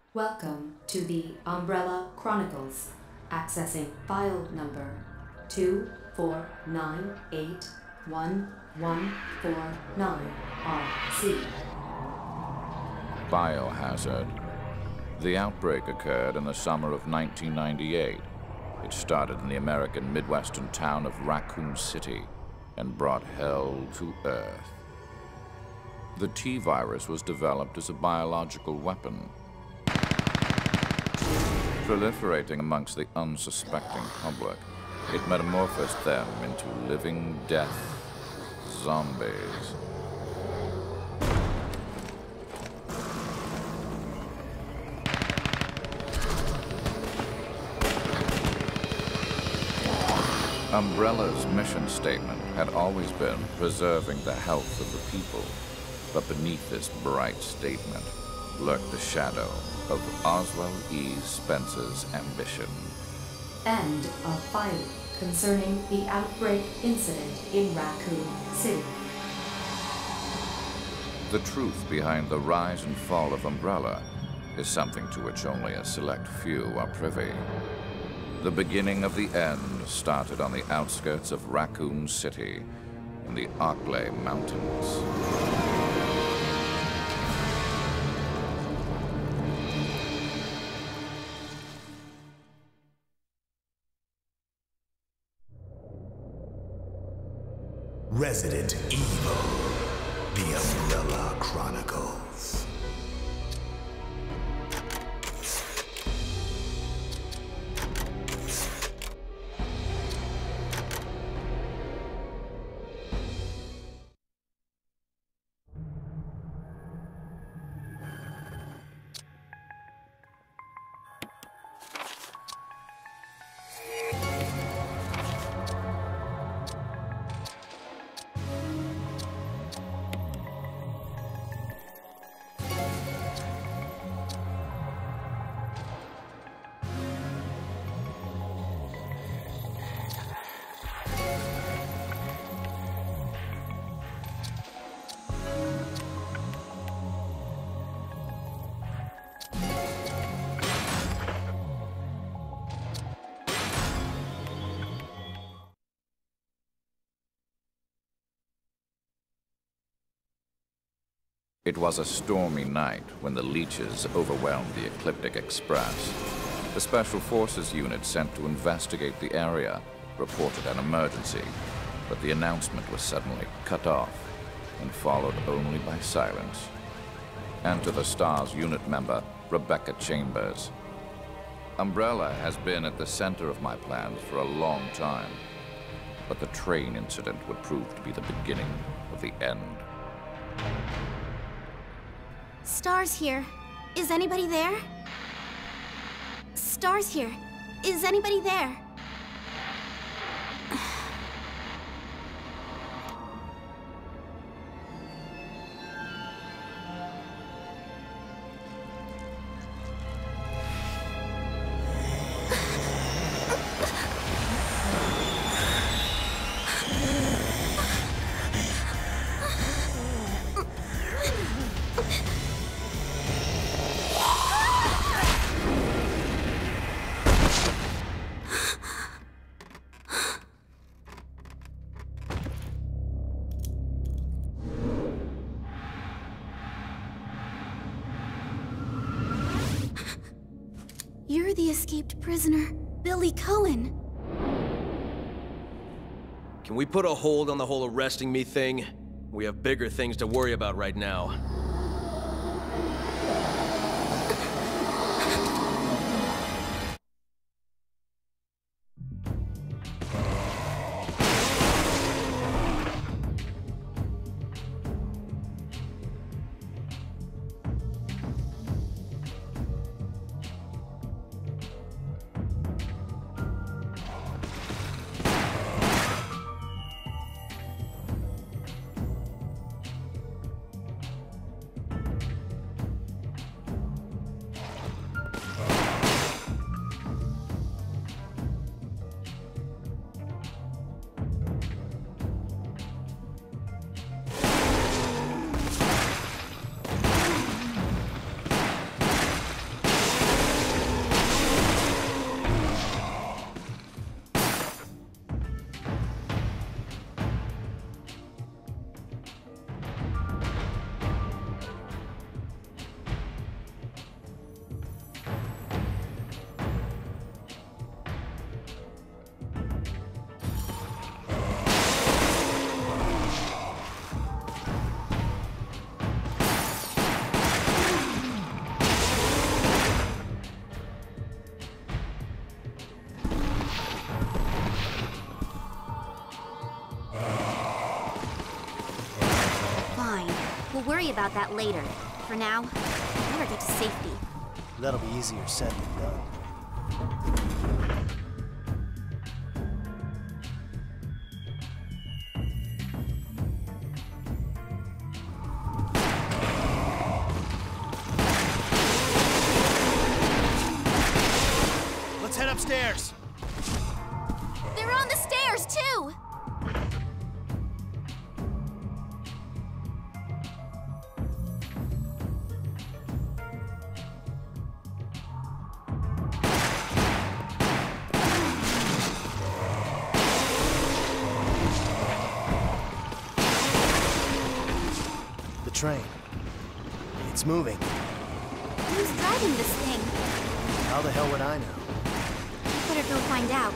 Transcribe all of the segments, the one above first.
Welcome to the Umbrella Chronicles. Accessing file number 249811149RC. Biohazard. The outbreak occurred in the summer of 1998. It started in the American Midwestern town of Raccoon City and brought hell to Earth. The T-virus was developed as a biological weapon, proliferating amongst the unsuspecting public. It metamorphosed them into living death zombies. Umbrella's mission statement had always been preserving the health of the people, but beneath this bright statement lurked the shadow of Oswald E. Spence's ambition. End of file concerning the outbreak incident in Raccoon City. The truth behind the rise and fall of Umbrella is something to which only a select few are privy. The beginning of the end started on the outskirts of Raccoon City in the Arklay Mountains. Resident Evil, The Umbrella Chronicles. It was a stormy night when the leeches overwhelmed the Ecliptic Express. The Special Forces unit sent to investigate the area reported an emergency, but the announcement was suddenly cut off and followed only by silence. Enter the STARS unit member, Rebecca Chambers. Umbrella has been at the center of my plans for a long time, but the train incident would prove to be the beginning of the end. STARS here. Is anybody there? STARS here. Is anybody there? You're the escaped prisoner, Billy Cohen. Can we put a hold on the whole arresting me thing? We have bigger things to worry about right now. We'll worry about that later. For now, we better get to safety. That'll be easier said than done. Let's head upstairs! They're on the stairs, too! The train. It's moving. Who's driving this thing? How the hell would I know? Better go find out.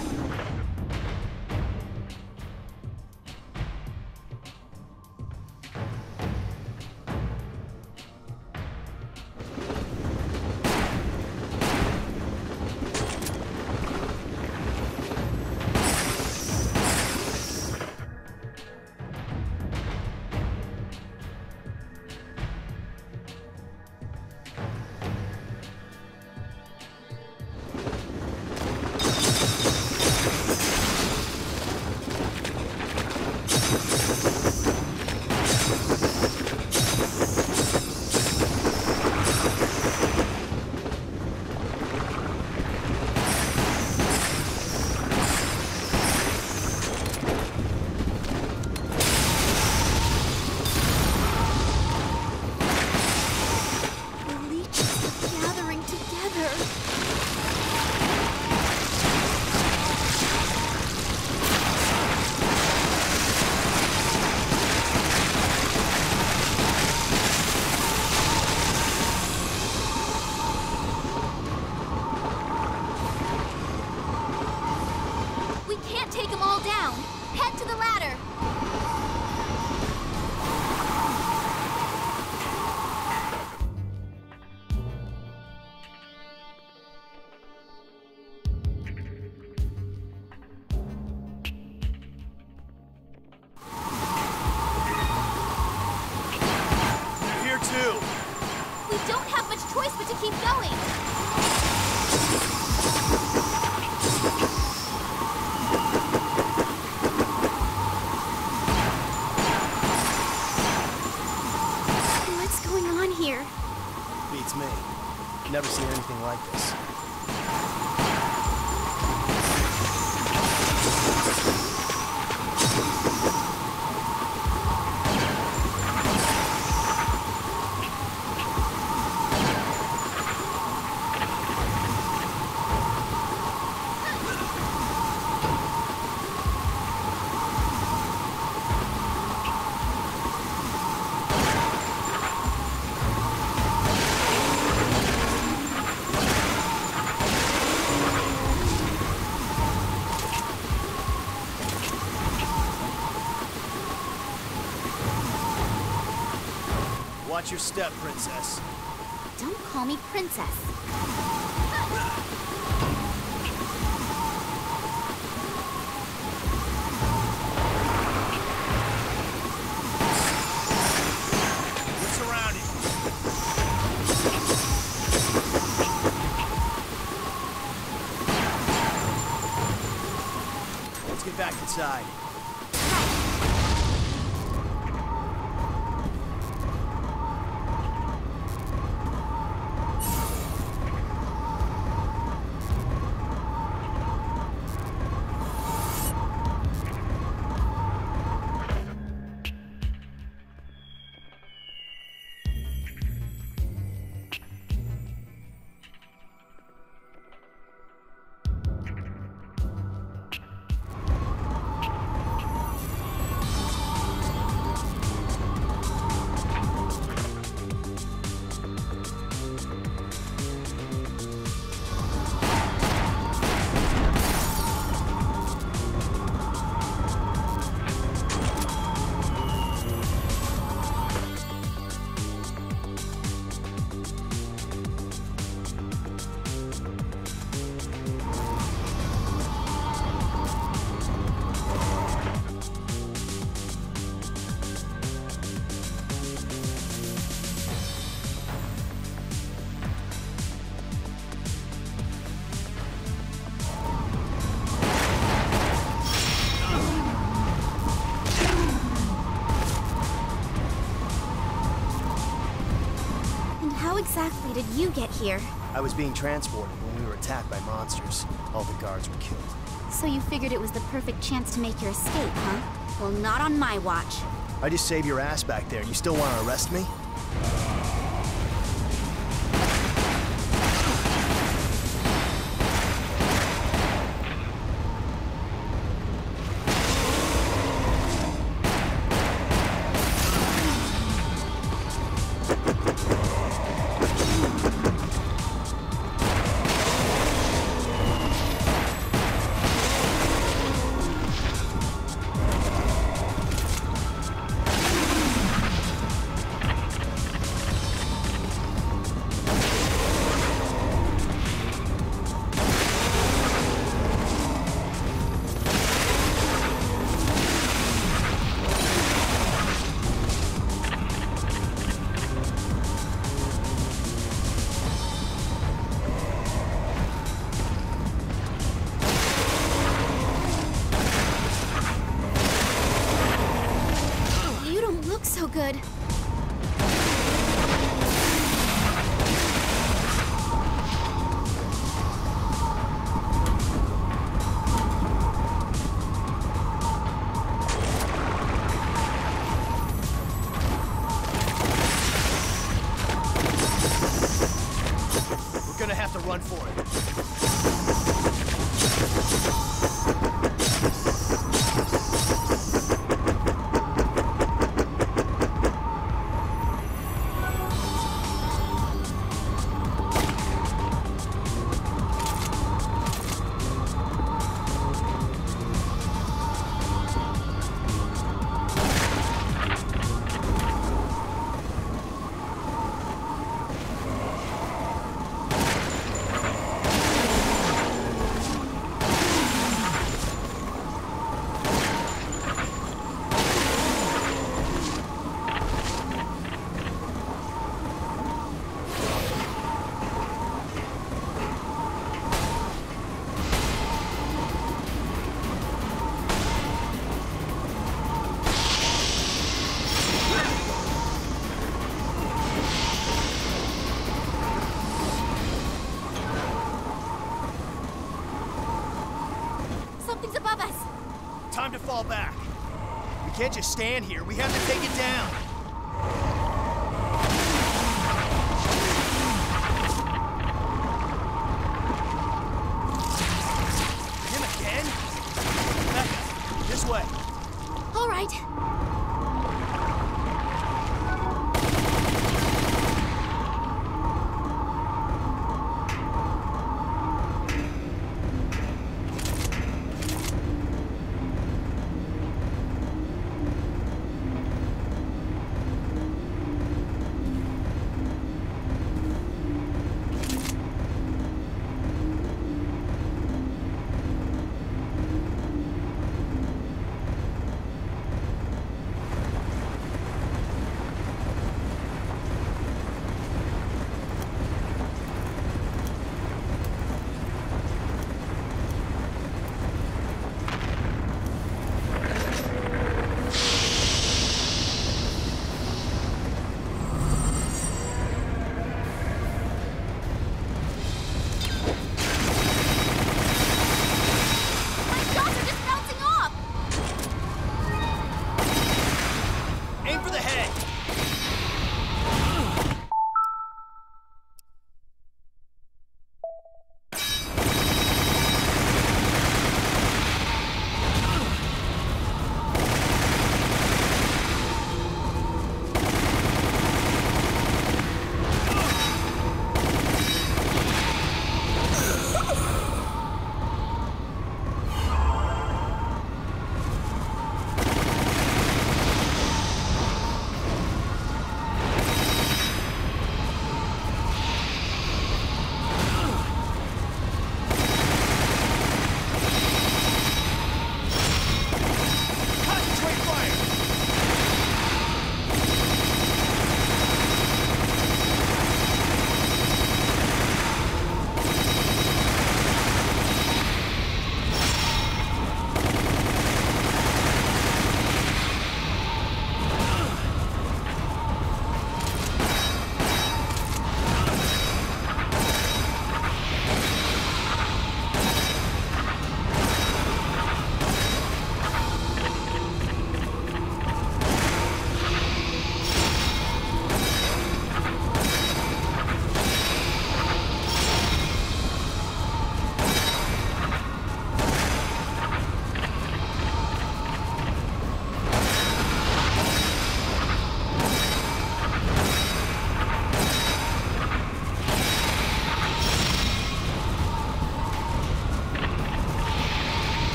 Take them all down. Head to the ladder. They're here too. We don't have much choice but to keep going. Here. Beats me. Never seen anything like this. Watch your step, Princess. Don't call me Princess. We're surrounded. Let's get back inside. exactly did you get here? I was being transported when we were attacked by monsters. All the guards were killed. So you figured it was the perfect chance to make your escape, huh? Well, not on my watch. I just saved your ass back there. You still want to arrest me? So good. We're gonna have to run for it. Something's above us. Time to fall back. We can't just stand here. We have to take it down. Him again? Becca, this way. All right.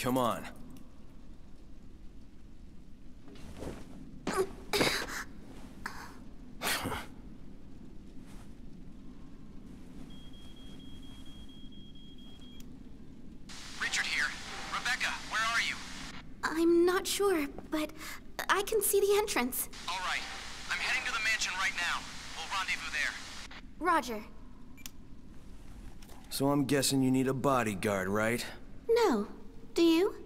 Come on. Richard here. Rebecca, where are you? I'm not sure, but I can see the entrance. All right. I'm heading to the mansion right now. We'll rendezvous there. Roger. So I'm guessing you need a bodyguard, right? No. Do you?